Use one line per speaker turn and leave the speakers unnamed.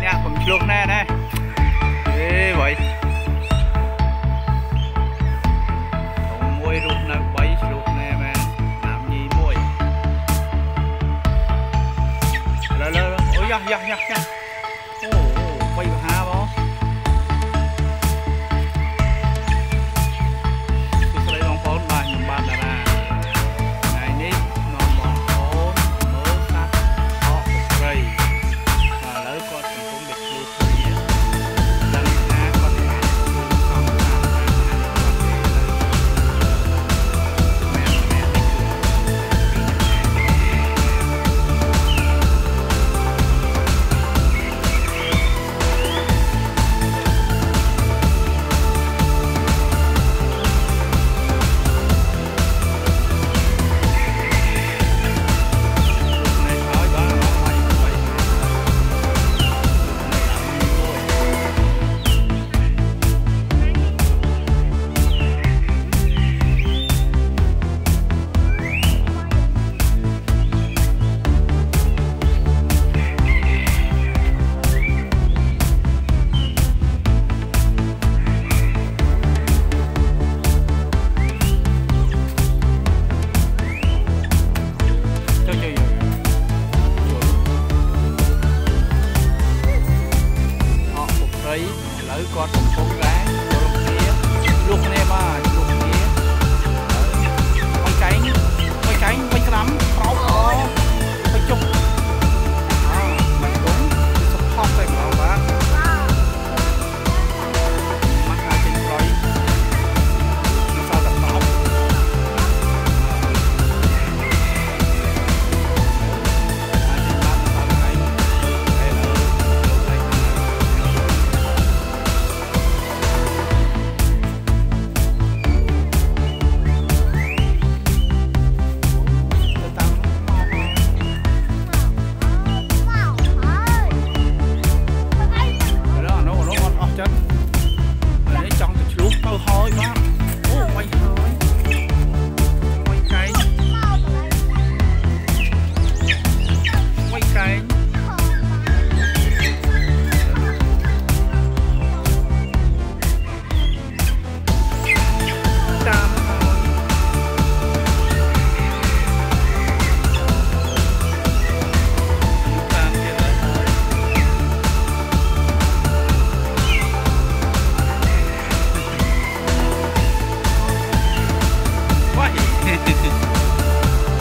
nha, cũng luôn nè nè. Ê vậy. Còn môi luôn nè, bay luôn nè mà. Làm gì môi. Lơ. Ôi da. Ồ, bay vào ha bó. Tôi sẽ lấy bóng phone và những bạn đã ra. Ngày ní, nó bóng phone, mớ sát, họ một rầy. Và lỡ con cũng được lưu thông nhé. Lần ha con phải không lỡ con cũng